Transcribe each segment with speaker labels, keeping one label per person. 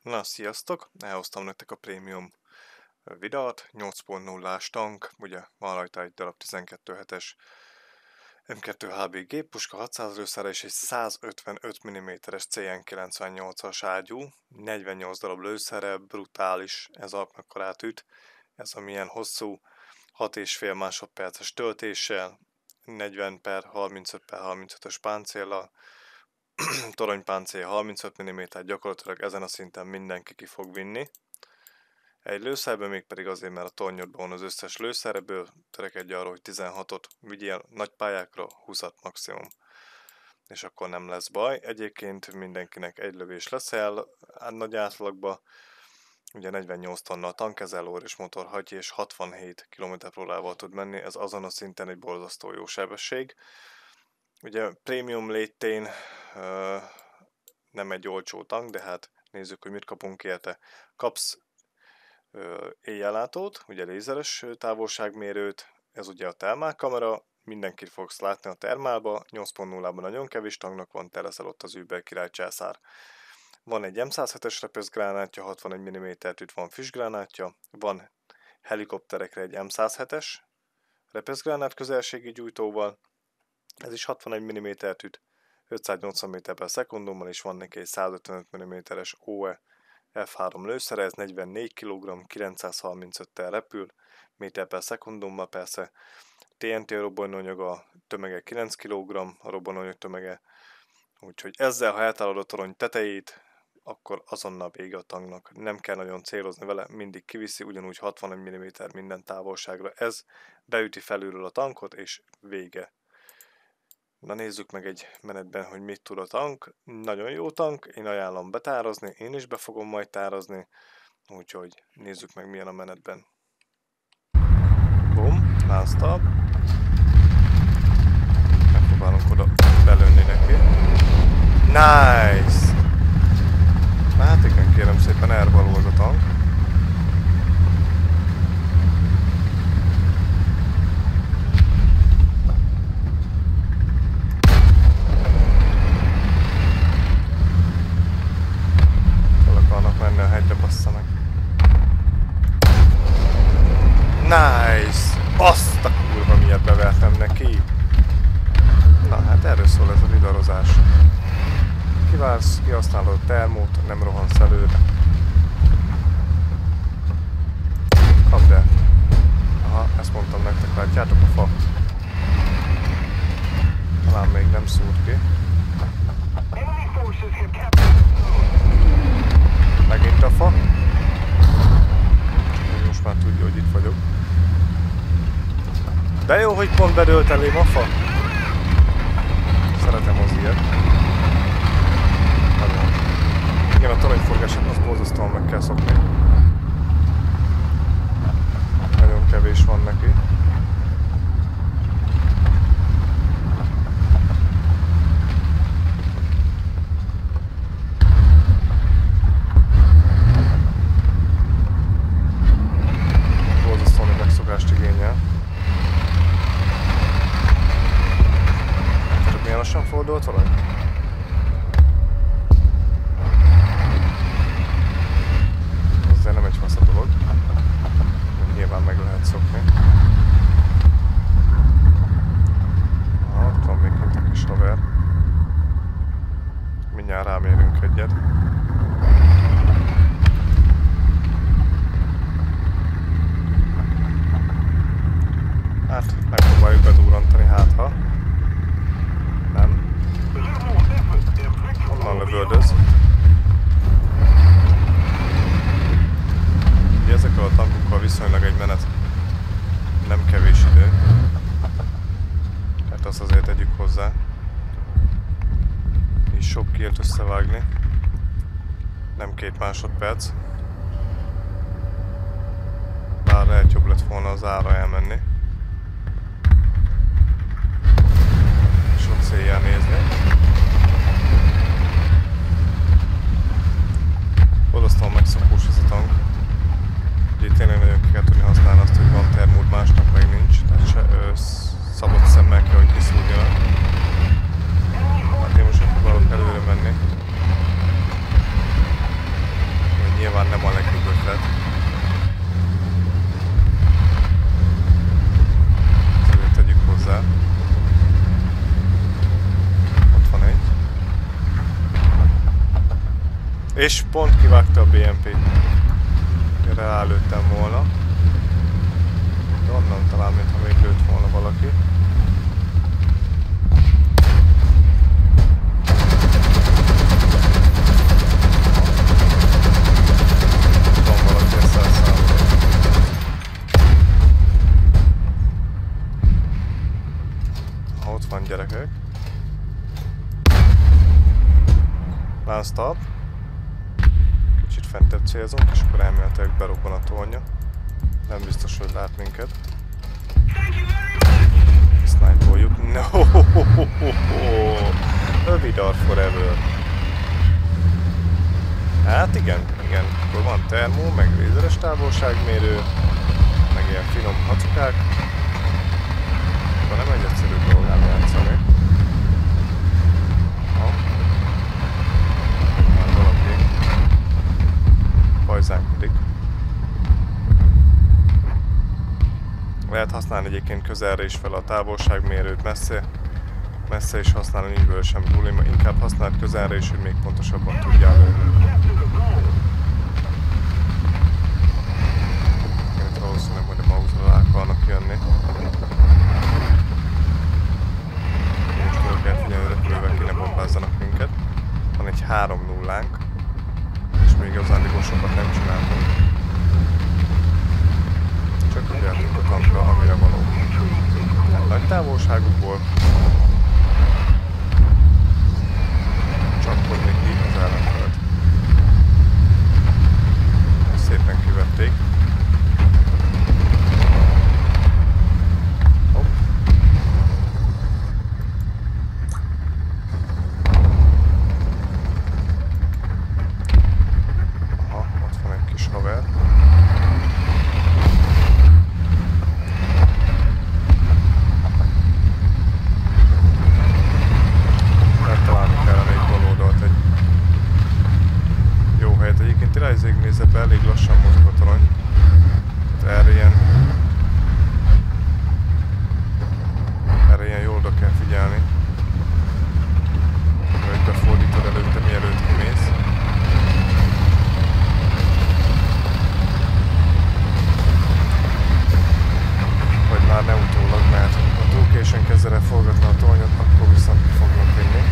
Speaker 1: Na, sziasztok! Elhoztam nektek a prémium videót, 8.0-ás tank, ugye van rajta egy darab 12.7-es M2HB géppuska, 600 lőszerre és egy 155 mm-es CN98-as ágyú, 48 darab lőszerre, brutális, ez akkorát üt, ez a milyen hosszú, 6,5 másodperces töltéssel, 40x35x35-ös páncéllal, toronypáncél 35 mm, gyakorlatilag ezen a szinten mindenki ki fog vinni. Egy lőszerben mégpedig azért, mert a tornyodban van az összes lőszer, ebből törekedj arra, hogy 16-ot vigyél nagy pályákra, 20-at maximum. És akkor nem lesz baj. Egyébként mindenkinek egy lövés leszel, nagy átlagban. Ugye 48 tonna a tankezelőr és motorhatty és 67 km/h tud menni, ez azon a szinten egy borzasztó jó sebesség. Ugye prémium létén nem egy olcsó tank, de hát nézzük, hogy mit kapunk érte. Kapsz éjjellátót, ugye lézeres távolságmérőt, ez ugye a termálkamera, mindenkit fogsz látni a termálba, 8.0-ban nagyon kevés tanknak van, te leszel ott az Über király császár. Van egy M107-es repeszgránátja, 61 mm üt, van füstgránátja, van helikopterekre egy M107-es repeszgránát közelségi gyújtóval, ez is 61 mm üt, 580 m/s-ban, és van neki egy 155 mm-es OE F3 lőszere, ez 44 kg, 935-tel repül, méter/s-ban persze. TNT robbanóanyaga tömege 9 kg, a robbanóanyag tömege, úgyhogy ezzel, ha eltalálod a torony tetejét, akkor azonnal vége a tanknak. Nem kell nagyon célozni vele, mindig kiviszi, ugyanúgy 61 mm minden távolságra. Ez beüti felülről a tankot, és vége. Na nézzük meg egy menetben, hogy mit tud a tank. Nagyon jó tank, én ajánlom betárazni, én is be fogom majd tárazni, úgyhogy nézzük meg milyen a menetben. Bum, non-stop. Megpróbálunk oda belőni neki. Nice! Na hát igen, kérem szépen, elvaló az a tank. Nice! Azt a kurva miért bevertem neki! Na hát erről szól ez a vidarozás. Kivársz, kihasználod a termót, nem rohansz előre. Kapd el! Aha, ezt mondtam nektek, látjátok a fa? Talán még nem szúrt ki. Megint a fa. Most már tudja, hogy itt vagyok. De jó, hogy pont bedőlt elém a fa. Szeretem az ilyet. Nagyon. Igen, a toronyforgását az borzasztóan meg kell szokni. Nagyon kevés van neki. Igényel. Tudod, milyen lassan fordult valami? Azért nem egy fasz a dolog. Nyilván meg lehet szokni. Ott van még itt a kis haver. Mindjárt rámérünk egyet. Hát, megpróbáljuk bedurrantani, hát ha. Nem. Honnan lövöldöz? Ugye ezekkel a tankokkal viszonylag egy menet nem kevés idő. Tehát azt azért tegyük hozzá. És sok killt összevágni. Nem 2 másodperc. Bár lehet jobb lett volna az ára elmenni. Célján nézni. Borzasztóan megszokós ez a tank. Ugye tényleg nagyon ki kell tudni használni azt, hogy van termód, másnak meg nincs. Tehát szabad szemmel kell, hogy kiszúrjanak. Hát én most próbálok előre menni. És pont kivágta a BMP-t. Rálőttem volna. De onnan talán, mintha még lőtt volna valaki. Van valaki ezt elszámolva. Ott van gyerekek. Non-stop. Kicsit fentebb célzunk, és akkor elméletileg berobban a tornya. Nem biztos, hogy lát minket. Snipe-oljuk. No! Vidar forever. Hát igen. Akkor van termó, meg lézeres távolságmérő, meg ilyen finom hacukák. Akkor nem egy egyszerű dolgán játszani. Már valaki pajzánkodik. Lehet használni egyébként közelre is fel a távolságmérőt, messze is használni, nincsből sem probléma. Inkább használd közelre is, hogy még pontosabban tudjál lőni. Én valószínűleg majd a mouse-ra rá akarnak jönni. Most oda kell figyelni, hogy repülővel ki ne bombázzanak minket. Van egy 3-0-ánk, és még igazán sokat nem csináltunk. Csak ügyeltünk a tankra, amire való. Tehát nagy távolságukból csapkodni ki az ellenfelet. Szépen kivették. Hopp. Aha, ott van egy kis haver. Egyébként irányzék nézve elég lassan mozog a torony. Tehát erre ilyen jól oda kell figyelni. Hogy befordítod előtte, mielőtt kimész. Vagy már ne utólag, mert ha túl későn kezd el forgatni a tornyot, akkor viszont ki fognak vinni.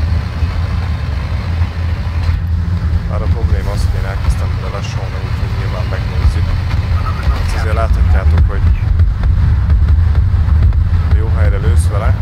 Speaker 1: Már a probléma az, hogy én elkezdtem vele lassulni, úgyhogy nyilván megnézzük. Ezt azért láthatjátok, hogy jó helyre lősz vele,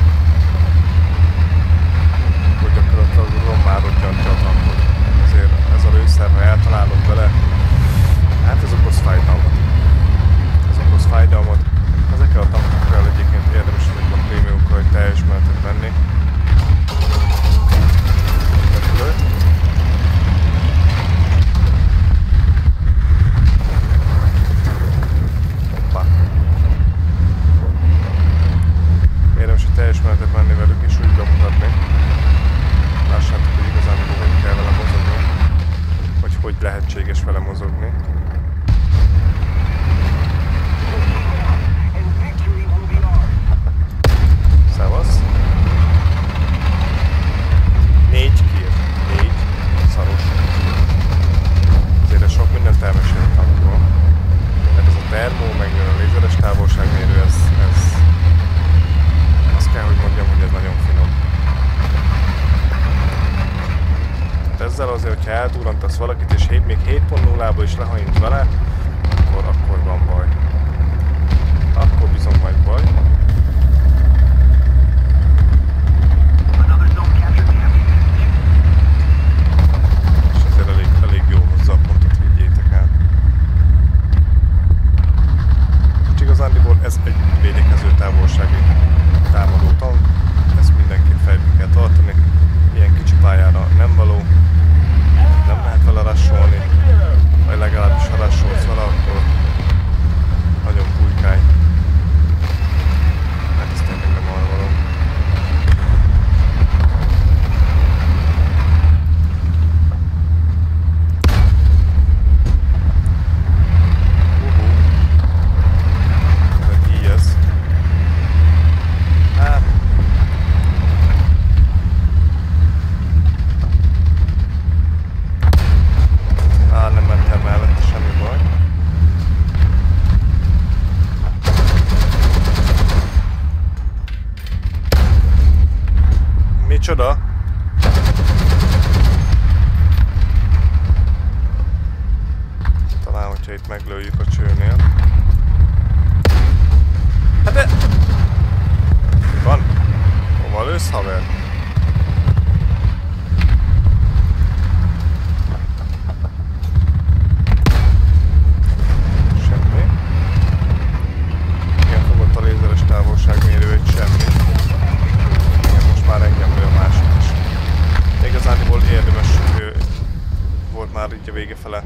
Speaker 1: hogy gyakorlatilag rommá rogyantja a tankot. Ezért ez a lőszer, ha eltalálod vele, hát ez okoz fájdalmat. Ezekkel a tankokkal egyébként érdemes ezekben a prémiumokkal, hogy teljes menetet venni. Érdemes, hogy teljes menetet menni velük és úgy bemutatni. Lássátok, hogy igazán hogy kell vele mozogni. Vagy hogy lehetséges vele mozogni. Szevasz! 4 kill. 4 szaros. Azért sok mindent elmesélt tankról. Tehát ez a termó, meg a lézeres távolságmérő, ez azt kell, hogy mondjam, hogy ez nagyon finom. Tehát ezzel azért, hogyha eltúrantasz valakit, és még 7.0-ba is lehajint vele, akkor van baj. Akkor bizony majd baj. És azért elég jó hozzá a pontot, vigyétek el. És igazándiból ez egy védekező távolsági támadó tank, ezt mindenképp fejbe kell tartani. Ilyen kicsi pályára nem való, nem lehet vele rassolni, vagy legalábbis ha rassolsz vele, akkor nagyon pulykány. Micsoda? Talán, hogyha itt meglőjük a csőnél. Hát de... Mi van? Hova lősz, haver? Semmi. Igen, fogott a lézeres távolságmérő, egy semmi. Igen, most már engem lő a másik is. De igazániból érdemes volt már így a vége fele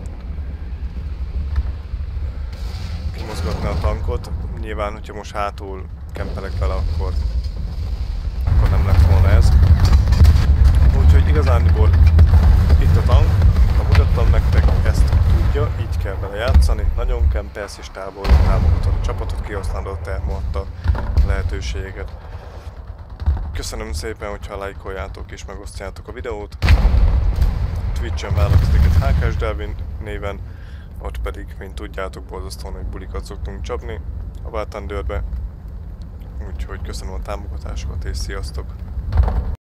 Speaker 1: kimozgatni a tankot. Nyilván, hogyha most hátul kempelek vele, akkor nem lett volna ez. Úgyhogy igazániból itt a tank, ha mutattam nektek, ezt tudja, így kell vele játszani. Nagyon kempelsz és távolról támogatod a csapatot, kihasználod a termoatta lehetőséget. Köszönöm szépen, hogyha lájkoljátok és megosztjátok a videót. Twitch-en választok titeket HKS Delvin néven, ott pedig, mint tudjátok, borzasztóan nagy bulikat szoktunk csapni a War Thunderbe. Úgyhogy köszönöm a támogatásokat és sziasztok!